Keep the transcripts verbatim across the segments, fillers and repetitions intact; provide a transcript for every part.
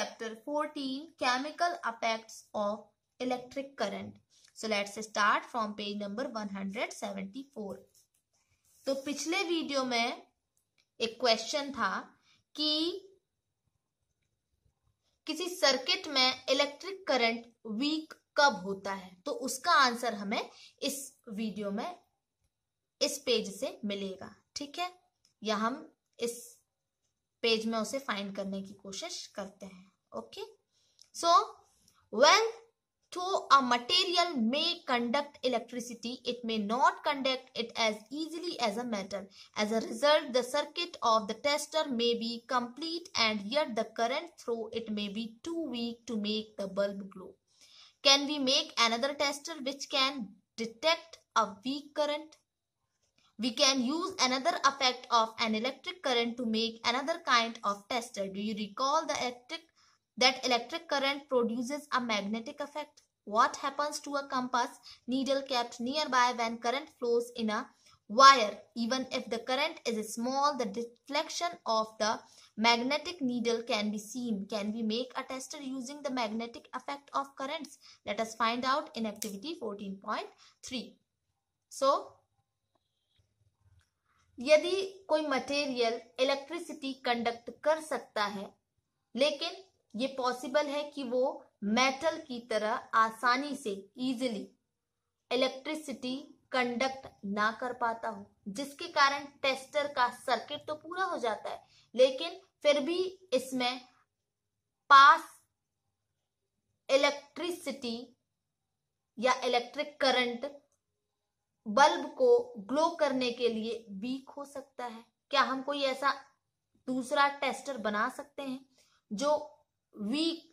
chapter fourteen, chemical effects of electric current. So let's start from page number one hundred seventy-four. तो पिछले video में एक question था कि किसी सर्किट में इलेक्ट्रिक करंट वीक कब होता है, तो उसका आंसर हमें इस वीडियो में इस पेज से मिलेगा. ठीक है, या हम इस पेज में उसे फाइंड करने की कोशिश करते हैं. Okay, so when though a material may conduct electricity, it may not conduct it as easily as a metal. As a result, the circuit of the tester may be complete and yet the current through it may be too weak to make the bulb glow. Can we make another tester which can detect a weak current? We can use another effect of an electric current to make another kind of tester. Do you recall the electric that electric current produces a magnetic effect? What happens to a compass needle kept nearby when current flows in a wire? Even if the current is small, the deflection of the magnetic needle can be seen. Can we make a tester using the magnetic effect of currents? Let us find out in activity fourteen point three. So, यदि कोई material electricity conduct कर सकता है, लेकिन ये possible है कि वो मेटल की तरह आसानी से इजीली इलेक्ट्रिसिटी कंडक्ट ना कर पाता हो, जिसके कारण टेस्टर का सर्किट तो पूरा हो जाता है, लेकिन फिर भी इसमें पास इलेक्ट्रिसिटी या इलेक्ट्रिक करंट बल्ब को ग्लो करने के लिए वीक हो सकता है. क्या हम कोई ऐसा दूसरा टेस्टर बना सकते हैं जो वीक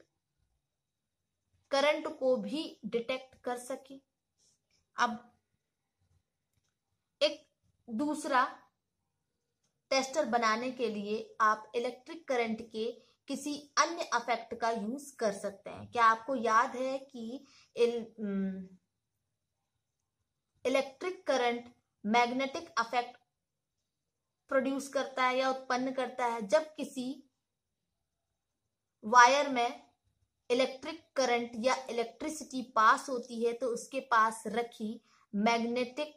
करंट को भी डिटेक्ट कर सके? अब एक दूसरा टेस्टर बनाने के लिए आप इलेक्ट्रिक करंट के किसी अन्य इफेक्ट का यूज कर सकते हैं. क्या आपको याद है कि electric current magnetic effect produce करता है या उत्पन्न करता है जब किसी वायर में इलेक्ट्रिक करंट या इलेक्ट्रिसिटी पास होती है तो उसके पास रखी मैग्नेटिक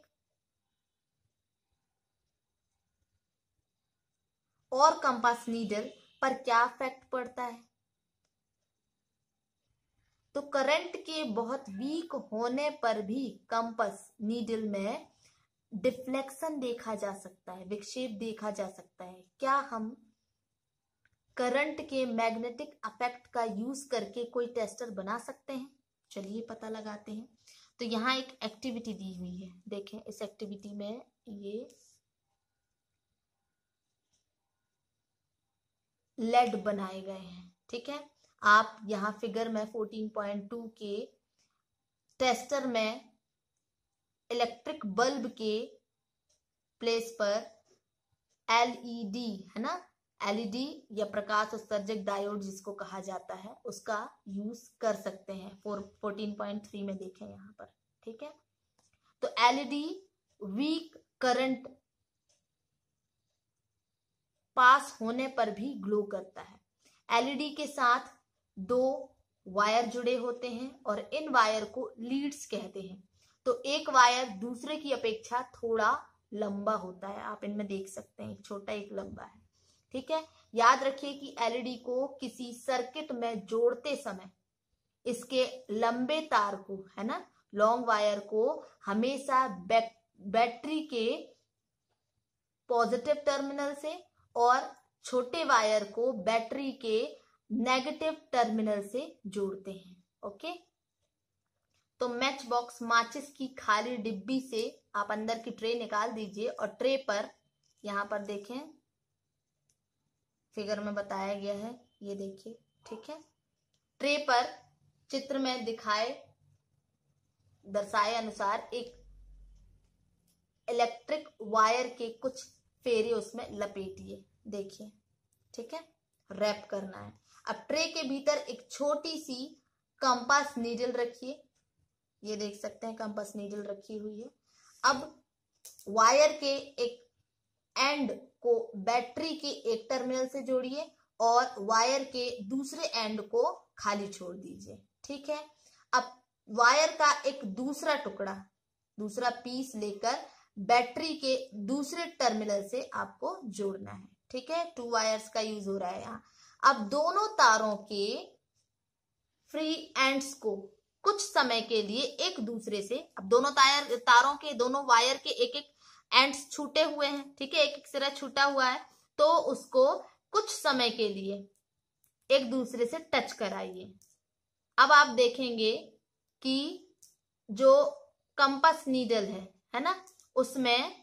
और कंपास नीडल पर क्या इफेक्ट पड़ता है? तो करंट के बहुत वीक होने पर भी कंपास नीडल में डिफ्लेक्शन देखा जा सकता है, विक्षेप देखा जा सकता है. क्या हम करंट के मैग्नेटिक इफेक्ट का यूज करके कोई टेस्टर बना सकते हैं? चलिए पता लगाते हैं. तो यहाँ एक एक्टिविटी दी हुई है, देखें इस एक्टिविटी में ये लेड बनाए गए हैं. ठीक है, आप यहाँ फिगर में फोर्टीन पॉइंट टू के टेस्टर में इलेक्ट्रिक बल्ब के प्लेस पर एलईडी है ना, एलईडी या प्रकाश उत्सर्जक डायोड जिसको कहा जाता है, उसका यूज कर सकते हैं. फोर्टीन पॉइंट थ्री में देखें यहाँ पर. ठीक है, तो एलईडी वीक करंट पास होने पर भी ग्लो करता है. एलईडी के साथ दो वायर जुड़े होते हैं और इन वायर को लीड्स कहते हैं. तो एक वायर दूसरे की अपेक्षा थोड़ा लंबा होता है, आप इनमें देख सकते हैं, एक छोटा एक लंबा है. ठीक है, याद रखिए कि एलईडी को किसी सर्किट में जोड़ते समय इसके लंबे तार को है ना, लॉन्ग वायर को हमेशा बै, बैटरी के पॉजिटिव टर्मिनल से और छोटे वायर को बैटरी के नेगेटिव टर्मिनल से जोड़ते हैं. ओके, तो मैच बॉक्स माचिस की खाली डिब्बी से आप अंदर की ट्रे निकाल दीजिए और ट्रे पर यहां पर देखें फिगर में बताया गया है, ये देखिए. ठीक है, ट्रे पर चित्र में दिखाए दर्शाए अनुसार एक इलेक्ट्रिक वायर के कुछ फेरे उसमें लपेटिए. देखिए, ठीक है, रैप करना है. अब ट्रे के भीतर एक छोटी सी कंपास नीडल रखिए, ये देख सकते हैं कंपास नीडल रखी हुई है. अब वायर के एक एंड को बैटरी के एक टर्मिनल से जोड़िए और वायर के दूसरे एंड को खाली छोड़ दीजिए। ठीक है, अब वायर का एक दूसरा टुकड़ा, दूसरा पीस लेकर बैटरी के दूसरे टर्मिनल से आपको जोड़ना है। ठीक है, टू वायर्स का यूज हो रहा है यहाँ। अब दोनों तारों के फ्री एंड्स को कुछ समय के लिए एक दूसरे से, अब दोनों तार तारों के दोनों वायर के एक एक एंड्स छूटे हुए हैं। ठीक है, एक एक सिरा छूटा हुआ है, तो उसको कुछ समय के लिए एक दूसरे से टच कराइए। अब आप देखेंगे कि जो कंपास नीडल है है ना, उसमें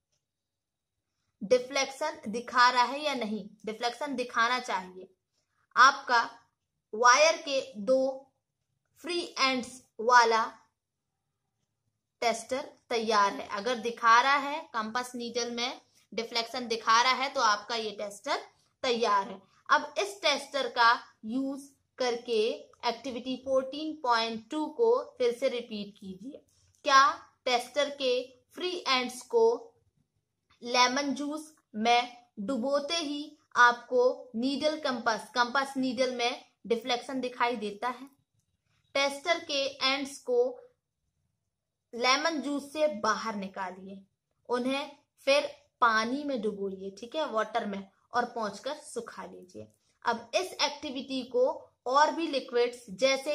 डिफ्लेक्शन दिखा रहा है या नहीं। डिफ्लेक्शन दिखाना चाहिए। आपका वायर के दो फ्री एंड्स वाला टेस्टर तैयार है। अगर दिखा रहा है कंपास नीडल में डिफ्लेक्शन दिखा रहा है तो आपका ये टेस्टर तैयार है। अब इस टेस्टर का यूज करके एक्टिविटी फोर्टीन पॉइंट टू को फिर से रिपीट कीजिए। क्या टेस्टर के फ्री एंड्स को लेमन जूस में डुबोते ही आपको नीडल कंपास कंपास नीडल में डिफ्लेक्शन दिखाई देता है? टेस्टर के एंड्स को लेमन जूस से बाहर निकालिए, उन्हें फिर पानी में डुबोइए, ठीक है, वाटर में, और पहुंचकर सुखा लीजिए। अब इस एक्टिविटी को और भी लिक्विड्स जैसे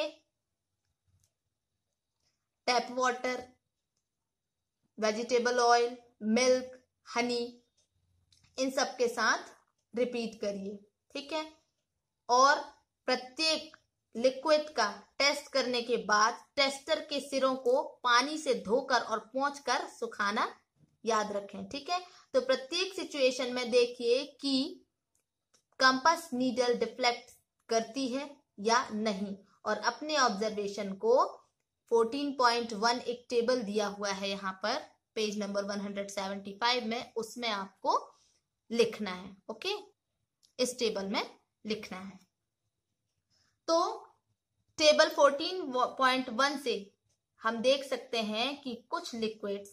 tap water, vegetable oil, milk, honey, इन सब के साथ रिपीट करिए। ठीक है, और प्रत्येक लिक्विड का टेस्ट करने के बाद टेस्टर के सिरों को पानी से धोकर और पोंछकर सुखाना याद रखें। ठीक है, तो प्रत्येक सिचुएशन में देखिए कि कंपास नीडल डिफ्लेक्ट करती है या नहीं, और अपने ऑब्जर्वेशन को फोर्टीन पॉइंट वन एक टेबल दिया हुआ है यहाँ पर page number one seventy five में, उसमें आपको लिखना है। ओके, इस टेबल में लिखना है। तो टेबल फोर्टीन पॉइंट वन से हम देख सकते हैं कि कुछ लिक्विड्स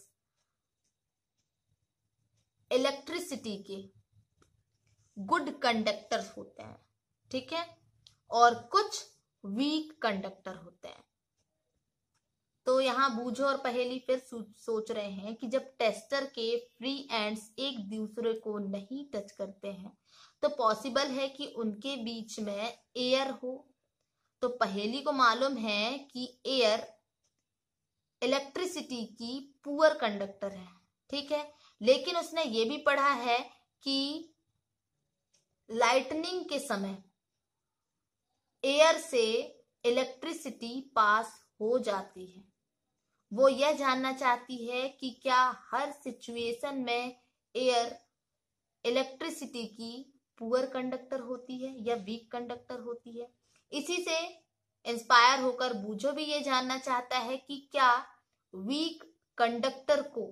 इलेक्ट्रिसिटी के गुड कंडक्टर्स होते हैं, ठीक है, और कुछ वीक कंडक्टर होते हैं। तो यहां बूझो और पहेली फिर सोच रहे हैं कि जब टेस्टर के फ्री एंड्स एक दूसरे को नहीं टच करते हैं तो पॉसिबल है कि उनके बीच में एयर हो। तो पहेली को मालूम है कि एयर इलेक्ट्रिसिटी की पुअर कंडक्टर है, ठीक है, लेकिन उसने ये भी पढ़ा है कि लाइटनिंग के समय एयर से इलेक्ट्रिसिटी पास हो जाती है। वो यह जानना चाहती है कि क्या हर सिचुएशन में एयर इलेक्ट्रिसिटी की पुअर कंडक्टर होती है या वीक कंडक्टर होती है। इसी से इंस्पायर होकर बूझो भी ये जानना चाहता है कि क्या वीक कंडक्टर को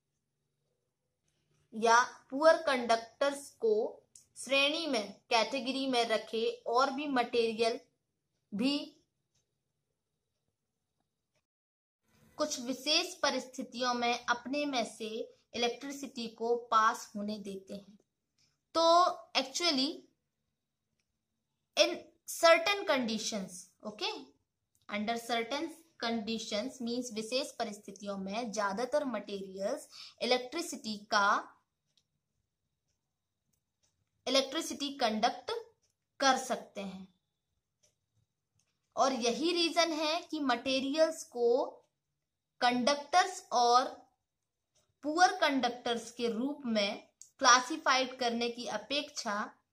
या पुअर कंडक्टर्स को श्रेणी में, कैटेगरी में रखे और भी मटेरियल भी कुछ विशेष परिस्थितियों में अपने में से इलेक्ट्रिसिटी को पास होने देते हैं। तो actually in certain conditions, okay, under certain conditions means विशेष परिस्थितियों में ज्यादातर मटेरियल्स इलेक्ट्रिसिटी का इलेक्ट्रिसिटी कंडक्ट कर सकते हैं, और यही रीजन है कि मटेरियल्स को कंडक्टर्स और पुअर कंडक्टर्स के रूप में क्लासिफाइड करने की अपेक्षा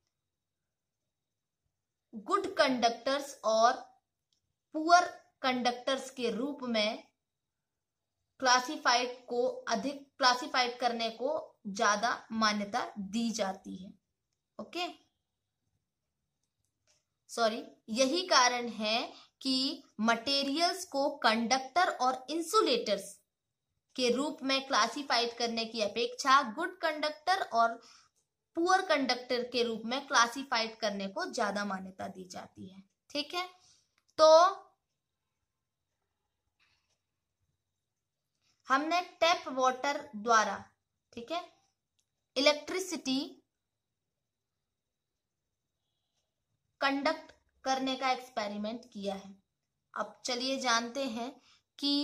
गुड कंडक्टर्स और पुअर कंडक्टर्स के रूप में क्लासिफाइड को अधिक क्लासिफाइड करने को ज्यादा मान्यता दी जाती है। ओके, सॉरी, यही कारण है कि मटेरियल्स को कंडक्टर और इंसुलेटर्स के रूप में क्लासिफाइड करने की अपेक्षा गुड कंडक्टर और पुअर कंडक्टर के रूप में क्लासिफाइड करने को ज्यादा मान्यता दी जाती है। ठीक है, तो हमने टैप वाटर द्वारा, ठीक है, इलेक्ट्रिसिटी कंडक्ट करने का एक्सपेरिमेंट किया है। अब चलिए जानते हैं कि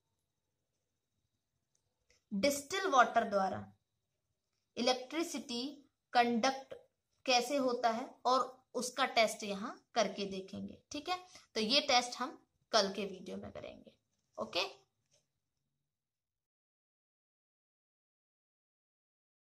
डिस्टिल वाटर द्वारा इलेक्ट्रिसिटी कंडक्ट कैसे होता है और उसका टेस्ट यहाँ करके देखेंगे। ठीक है, तो ये टेस्ट हम कल के वीडियो में करेंगे। ओके।